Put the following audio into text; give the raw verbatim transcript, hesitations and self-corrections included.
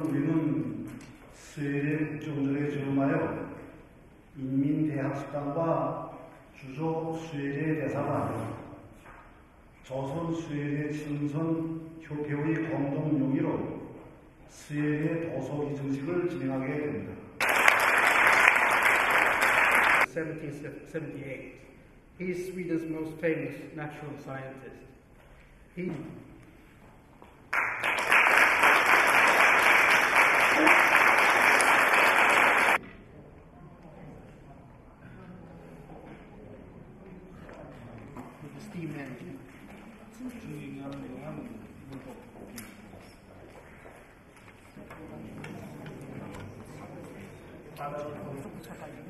우리는 스웨덴 국정원에 저음하여 인민대학식당과 주조 스웨덴 대사관, 조선 스웨덴 친선 협회의 공동 용의로 스웨덴 도서 기증식을 진행하게 됩니다. seventeen seventy-eight. He is Sweden's most famous natural scientist. He with the steam engine. 아,